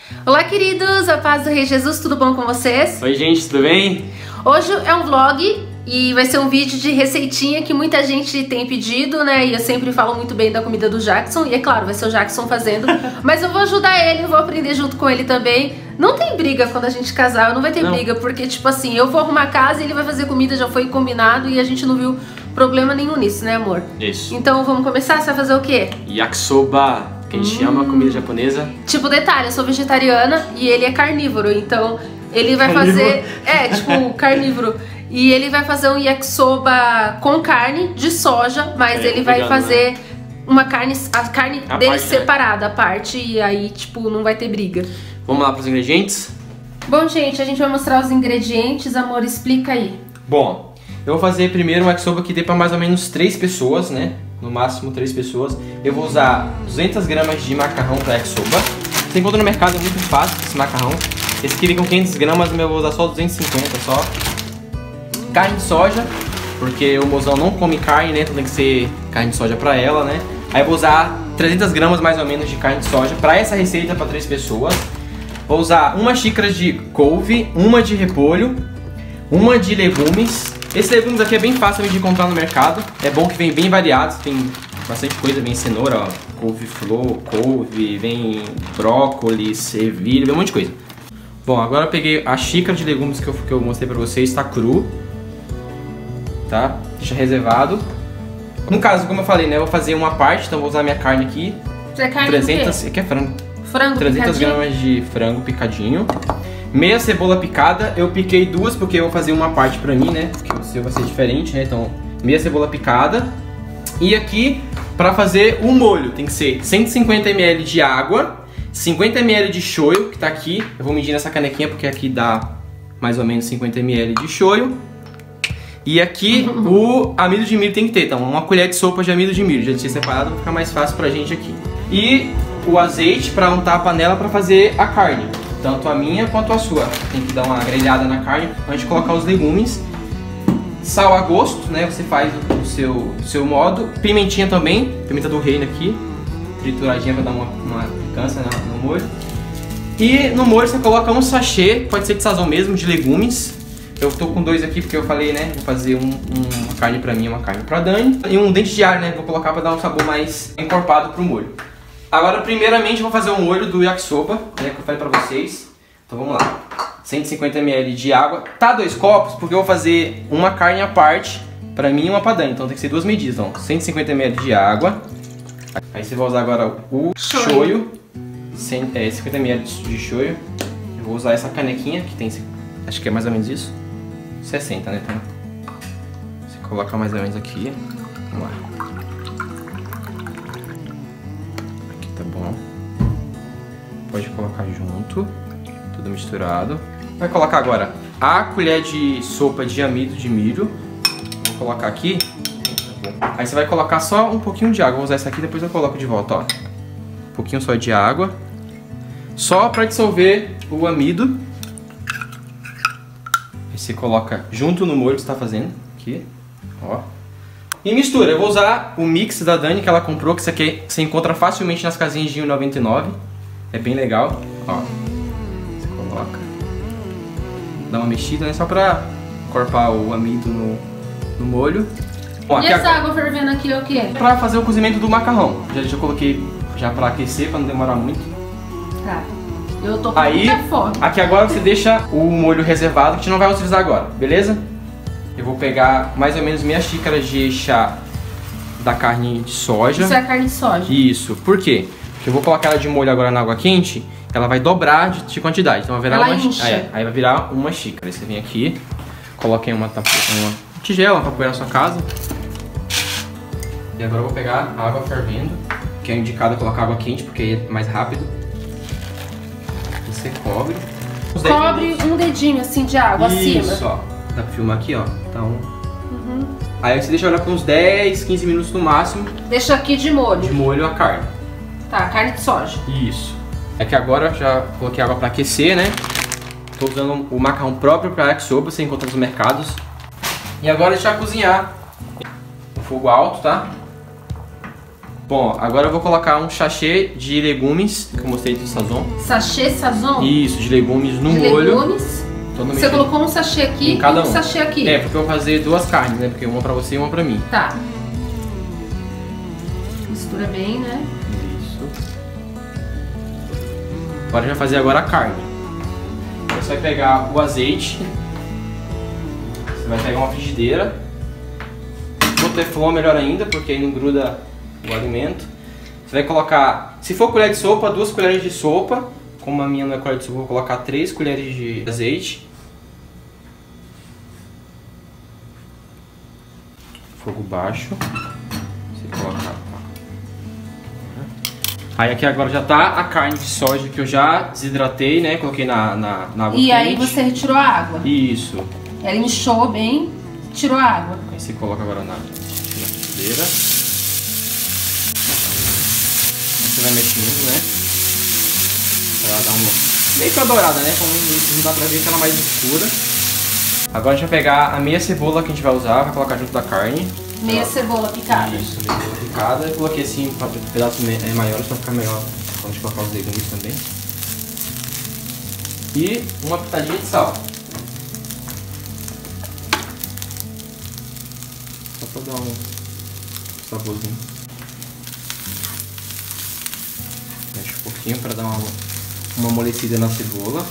Olá, queridos, a paz do Rei Jesus, tudo bom com vocês? Oi, gente, tudo bem? Hoje é um vlog e vai ser um vídeo de receitinha que muita gente tem pedido, né? E eu sempre falo muito bem da comida do Jackson, e é claro, vai ser o Jackson fazendo, mas eu vou ajudar ele, eu vou aprender junto com ele também. Não tem briga quando a gente casar, não vai ter briga, porque tipo assim, eu vou arrumar a casa e ele vai fazer comida, já foi combinado e a gente não viu problema nenhum nisso, né, amor? Isso. Então vamos começar? Você vai fazer o quê? Yakisoba, que a gente ama comida japonesa. Tipo, detalhe, eu sou vegetariana e ele é carnívoro, então ele vai fazer... tipo, carnívoro. E ele vai fazer um yakisoba com carne de soja, mas ele vai fazer uma carne, a carne dele separada, a parte, e aí, tipo, não vai ter briga. Vamos lá para os ingredientes? Bom, gente, a gente vai mostrar os ingredientes, amor, explica aí. Bom, eu vou fazer primeiro um yakisoba que dê para mais ou menos 3 pessoas, né? No máximo 3 pessoas. Eu vou usar 200 gramas de macarrão para yakisoba. Você encontra no mercado, é muito fácil esse macarrão. Esse aqui vem com 500 gramas, mas eu vou usar só 250 só. Carne de soja, porque o mozão não come carne, né? Então tem que ser carne de soja pra ela, né? Aí eu vou usar 300 gramas mais ou menos de carne de soja pra essa receita pra 3 pessoas. Vou usar uma xícara de couve, uma de repolho, uma de legumes. Esses legumes aqui é bem fácil de encontrar no mercado. É bom que vem bem variados, tem bastante coisa, vem cenoura, ó, couve-flor, couve, vem brócolis, ervilha, vem um monte de coisa. Bom, agora eu peguei a xícara de legumes que eu mostrei pra vocês, tá cru. Tá? Deixa reservado. No caso, como eu falei, né? Eu vou fazer uma parte, então vou usar minha carne aqui. Você é carne 300, aqui é frango. Frango 300 picadinho? gramas de frango picadinho. Meia cebola picada. Eu piquei 2 porque eu vou fazer uma parte pra mim, né? Porque o seu vai ser diferente, né? Então, meia cebola picada. E aqui, pra fazer o molho, tem que ser 150 ml de água, 50 ml de shoyu, que tá aqui. Eu vou medir nessa canequinha porque aqui dá mais ou menos 50 ml de shoyu. E aqui o amido de milho tem que ter, então uma colher de sopa de amido de milho, já tinha separado, vai ficar mais fácil pra gente aqui. E o azeite pra untar a panela pra fazer a carne, tanto a minha quanto a sua. Tem que dar uma grelhada na carne antes de colocar os legumes. Sal a gosto, né, você faz o seu modo. Pimentinha também, pimenta do reino aqui, trituradinha pra dar uma picância no molho. E no molho você coloca um sachê, pode ser de sazão mesmo, de legumes. Eu tô com 2 aqui porque eu falei, né? Vou fazer uma carne pra mim e uma carne pra Dani. E um dente de alho, né? Vou colocar pra dar um sabor mais encorpado pro molho. Agora, primeiramente, vou fazer o molho do yakisoba, né? Que eu falei pra vocês. Então vamos lá. 150 ml de água. Tá 2 copos porque eu vou fazer uma carne à parte pra mim e uma pra Dani. Então tem que ser 2 medidas. Então, 150 ml de água. Aí você vai usar agora o shoyu. 50 ml de shoyu. Eu vou usar essa canequinha que tem... Acho que é mais ou menos isso. 60, né? Então, você coloca mais ou menos aqui. Vamos lá. Aqui tá bom. Pode colocar junto. Tudo misturado. Vai colocar agora a colher de sopa de amido de milho. Vou colocar aqui. Aí você vai colocar só um pouquinho de água. Vou usar essa aqui, depois eu coloco de volta, ó. Um pouquinho só de água. Só pra dissolver o amido. Você coloca junto no molho que você está fazendo, aqui, ó. E mistura, eu vou usar o mix da Dani que ela comprou, que isso aqui você encontra facilmente nas casinhas de R$1,99. É bem legal, ó. Você coloca, dá uma mexida, né, só pra encorpar o amido no molho. Bom, e essa água fervendo aqui é o quê? Pra fazer o cozimento do macarrão. Já coloquei já pra aquecer, pra não demorar muito. Tá. Eu tô com aí, muita fome. Aqui agora você deixa o molho reservado, que a gente não vai utilizar agora, beleza? Eu vou pegar mais ou menos meia xícara de chá da carne de soja. Isso é a carne de soja? Isso. Por quê? Porque eu vou colocar ela de molho agora na água quente, ela vai dobrar de quantidade. Então vai virar aí vai virar uma xícara. Aí você vem aqui, coloca em uma tigela, uma tapoeira na sua casa. E agora eu vou pegar a água fervendo, que é indicado colocar água quente, porque é mais rápido. Você cobre. Cobre um dedinho assim de água acima. Isso, ó. Dá pra filmar aqui, ó. Então. Aí você deixa ela por uns 10, 15 minutos no máximo. Deixa aqui de molho. De molho a carne. Tá, carne de soja. Isso. É que agora já coloquei água pra aquecer, né? Tô usando o macarrão próprio pra yakisoba, você encontra nos mercados. E agora deixar cozinhar. No fogo alto, tá? Bom, agora eu vou colocar um sachê de legumes, que eu mostrei do Sazon. Sachê Sazon? Isso, de legumes no molho. Legumes? Você colocou um sachê aqui e um sachê aqui. É, porque eu vou fazer duas carnes, né? Porque uma pra você e uma pra mim. Tá. Mistura bem, né? Isso. Agora a gente vai fazer agora a carne. Você vai pegar o azeite. Você vai pegar uma frigideira. O teflon melhor ainda, porque aí não gruda o alimento. Você vai colocar, se for colher de sopa, 2 colheres de sopa. Como a minha não é colher de sopa, eu vou colocar 3 colheres de azeite. Fogo baixo. Você coloca. Aí aqui agora já tá a carne de soja que eu já desidratei, né? Coloquei na água quente. E aí você retirou a água. Isso. Ela inchou bem, tirou a água. Aí você coloca agora na frigideira. Você vai mexendo, né? Pra ela dar uma meio que dourada, né? Como não dá pra ver que ela é mais escura. Agora a gente vai pegar a meia cebola que a gente vai usar, vai colocar junto da carne. Meia cebola picada. Isso, meia cebola picada. Eu coloquei assim, pedaços maiores pra ficar melhor quando a gente colocar os legumes também. E uma pitadinha de sal. Só pra dar um saborzinho. Mexe um pouquinho pra dar uma amolecida na cebola.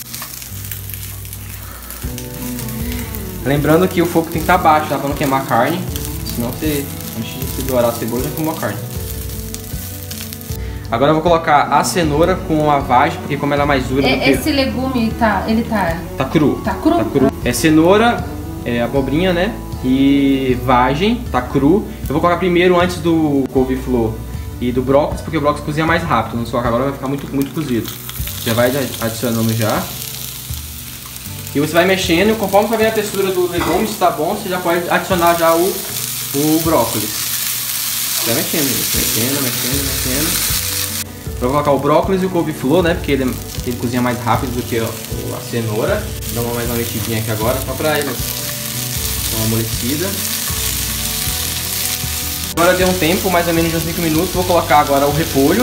Lembrando que o fogo tem que estar baixo, tá? Pra não queimar a carne. Senão você, antes de você dourar a cebola, já queimou a carne. Agora eu vou colocar a cenoura com a vagem, porque como ela é mais dura do que... Esse legume, ele tá cru. Tá cru? Tá cru. É cenoura, abobrinha, né? E vagem, tá cru. Eu vou colocar primeiro antes do couve-flor e do brócolis, porque o brócolis cozinha mais rápido. Não se colocar agora vai ficar muito cozido. Já vai adicionando já. E você vai mexendo, conforme vai ver a textura do legume, se tá bom, você já pode adicionar já o brócolis. Vai mexendo, mexendo. Eu vou colocar o brócolis e o couve-flor, né? Porque ele cozinha mais rápido do que a cenoura. Vou dar mais uma mexidinha aqui agora, só pra ele dar uma amolecida. Agora deu um tempo, mais ou menos de uns 5 minutos. Vou colocar agora o repolho.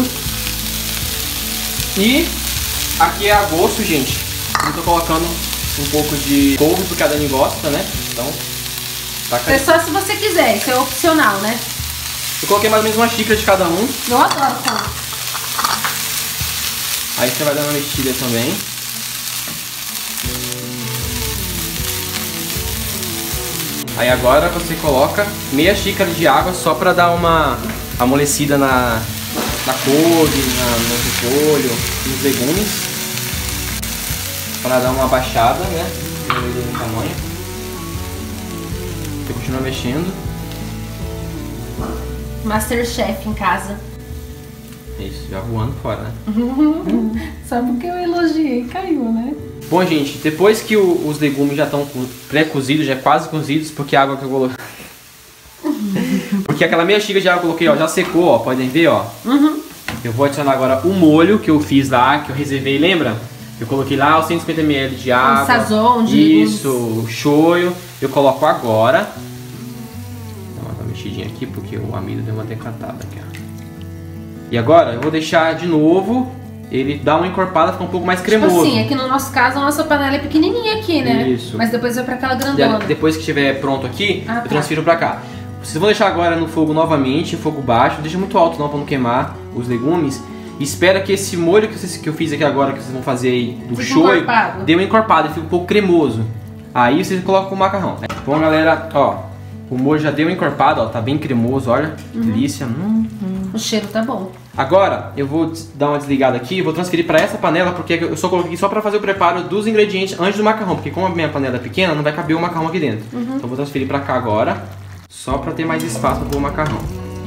E aqui é a gosto, gente. Eu tô colocando um pouco de couve, porque a Dani gosta, né? Então, taca aí. É só se você quiser, isso é opcional, né? Eu coloquei mais ou menos uma xícara de cada um. Eu adoro couve. Aí você vai dando uma mexida também. Aí agora você coloca meia xícara de água só pra dar uma amolecida na couve, no repolho, nos legumes. Para dar uma baixada, né? No tamanho. Você continua mexendo. Masterchef em casa. Isso, já voando fora, né? Só porque eu elogiei, caiu, né? Bom, gente, depois que os legumes já estão pré-cozidos, já quase cozidos, porque a água que eu coloquei... porque aquela meia xícara de água que eu coloquei, ó, já secou, ó, podem ver, ó. Eu vou adicionar agora o molho que eu fiz lá, que eu reservei, lembra? Eu coloquei lá os 150 ml de água. Um sazon de legumes. Isso, o shoyu. Eu coloco agora. Dá uma mexidinha aqui, porque o amido deu uma decatada aqui, ó. E agora eu vou deixar de novo ele dar uma encorpada, ficar um pouco mais cremoso. Tipo assim, aqui no nosso caso a nossa panela é pequenininha aqui, né? Isso. Mas depois vai pra aquela grandona. Depois que estiver pronto aqui, tá. Eu transfiro pra cá. Vocês vão deixar agora no fogo novamente, fogo baixo. Não deixa muito alto não, pra não queimar os legumes. E espera que esse molho que eu fiz aqui agora, que vocês vão fazer aí do shoyu, dê uma encorpada, fica um pouco cremoso. Aí vocês colocam o macarrão. Bom, galera, ó, o molho já deu uma encorpada, ó, tá bem cremoso, olha, delícia. O cheiro tá bom. Agora, eu vou dar uma desligada aqui, vou transferir para essa panela, porque eu só coloquei só para fazer o preparo dos ingredientes antes do macarrão, porque como a minha panela é pequena, não vai caber o macarrão aqui dentro. Então eu vou transferir para cá agora, só para ter mais espaço para pôr o macarrão.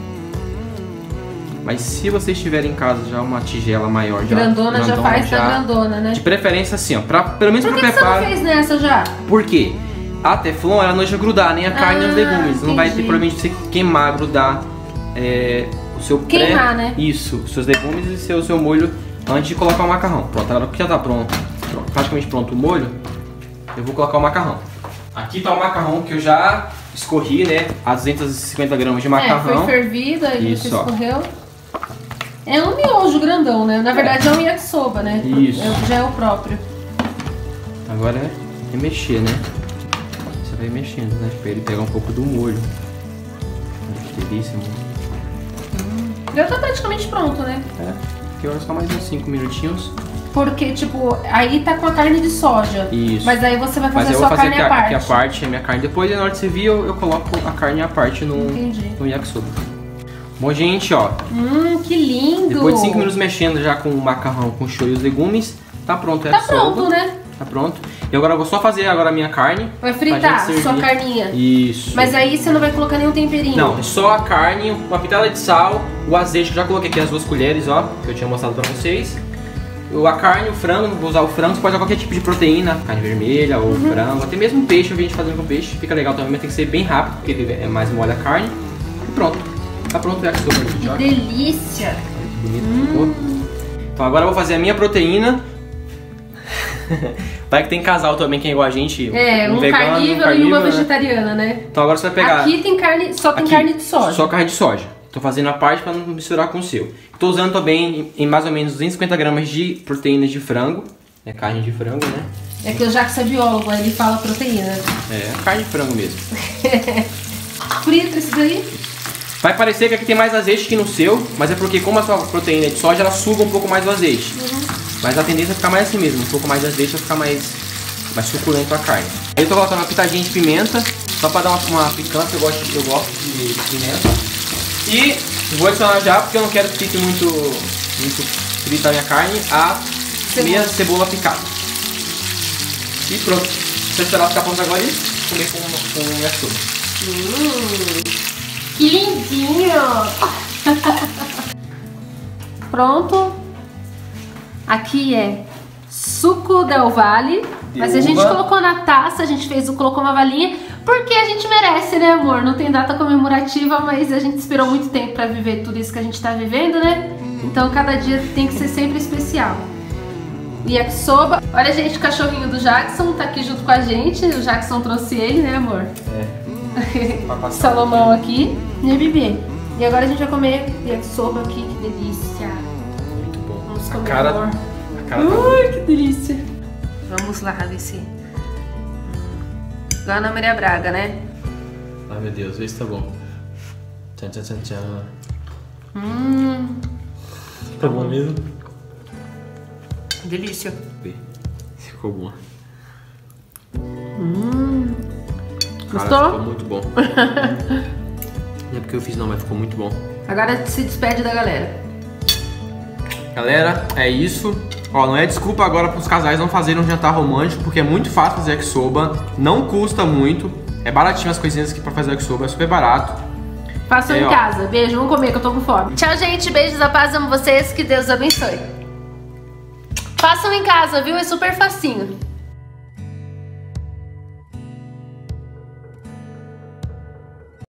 Mas se vocês tiverem em casa já uma tigela maior, grandona já faz da grandona, né? De preferência assim, ó, pelo menos para preparo. Por que você não fez nessa já? Por quê? A teflon, ela não deixa grudar nem a carne nem os legumes. Entendi. Não vai ter provavelmente você queimar, grudar o seu queimar, né? Isso, seus legumes e o seu molho antes de colocar o macarrão. Pronto, agora que já tá pronto, praticamente pronto o molho, eu vou colocar o macarrão. Aqui tá o macarrão que eu já escorri, né, a 250 gramas de macarrão. Foi fervido, aí isso, você escorreu. É um miojo grandão, né? Na verdade é um yakisoba, né? Isso. Já é o próprio. Agora é mexer, né? Você vai mexendo, né? Pra ele pegar um pouco do molho. Que delícia, mano. Já tá praticamente pronto, né? Porque vai ficar mais uns 5 minutinhos. Porque, tipo, aí tá com a carne de soja. Isso. Mas aí você vai fazer a eu sua vou fazer carne à parte. aqui a parte, a minha carne. Depois, na hora de servir, eu coloco a carne à parte no yakisoba. Bom, gente, ó. Que lindo! Depois de 5 minutos mexendo já com o macarrão, com o shoyu e os legumes, tá pronto o yakisoba. Tá pronto, né? Tá pronto. E agora eu vou só fazer agora a minha carne. Vai fritar sua carninha. Isso. Mas aí você não vai colocar nenhum temperinho. Não, é só a carne, uma pitada de sal, o azeite, que eu já coloquei aqui as 2 colheres, ó, que eu tinha mostrado pra vocês. A carne, o frango, vou usar o frango, você pode usar qualquer tipo de proteína, carne vermelha ou frango, até mesmo peixe, eu vi a gente fazendo com peixe, fica legal também, mas tem que ser bem rápido, porque ele é mais mole a carne. E pronto, tá pronto o yakisoba, gente, ó. Que delícia! Olha que bonito ficou. Então agora eu vou fazer a minha proteína. Vai que tem casal também que é igual a gente, um vegano, carnívoro e uma vegetariana, né? Então agora você vai pegar... Aqui tem carne, só tem carne de soja. Só carne de soja. Tô fazendo a parte para não misturar com o seu. Tô usando também em mais ou menos 250 gramas de proteínas de frango. É carne de frango, né? É que o Jackson é biólogo, aí ele fala proteína. É, carne de frango mesmo. Frita isso daí? Vai parecer que aqui tem mais azeite que no seu, mas é porque como a sua proteína é de soja, ela suga um pouco mais do azeite. Mas a tendência é ficar mais assim mesmo, um pouco mais de azeite vai ficar mais suculento a carne. Aí eu tô colocando uma pitadinha de pimenta, só para dar uma picância, eu gosto de pimenta. E vou adicionar já, porque eu não quero que fique muito frita a minha carne, a minha cebola picada. E pronto. Vou esperar ficar pronto agora e comer com yakisoba. Que lindinho! Pronto. Aqui é suco del Valle, mas a gente colocou na taça, a gente colocou uma valinha, porque a gente merece, né, amor? Não tem data comemorativa, mas a gente esperou muito tempo pra viver tudo isso que a gente tá vivendo, né? Então cada dia tem que ser sempre especial. Yakisoba. Olha, gente, o cachorrinho do Jackson tá aqui junto com a gente. O Jackson trouxe ele, né, amor? Salomão aqui, né, bebê? E agora a gente vai comer yakisoba aqui, que delícia. Muito bom. Vamos comer, amor. Ai, que delícia. Vamos lá, ver se... Igual a Ana Maria Braga, né? Ai, meu Deus, vê se tá bom. Tchan, tchan, tchan, tchan. Tá bom mesmo? Delícia. Ficou bom. Gostou? Cara, ficou muito bom. Não é porque eu fiz não, mas ficou muito bom. Agora se despede da galera. Galera, é isso. Ó, não é desculpa agora para os casais não fazerem um jantar romântico, porque é muito fácil fazer yakisoba, não custa muito, é baratinho as coisinhas aqui para fazer yakisoba, é super barato. Façam em casa. Beijo, vamos comer que eu tô com fome. Tchau, gente. Beijos da paz, amo vocês, que Deus abençoe. Façam em casa, viu? É super facinho.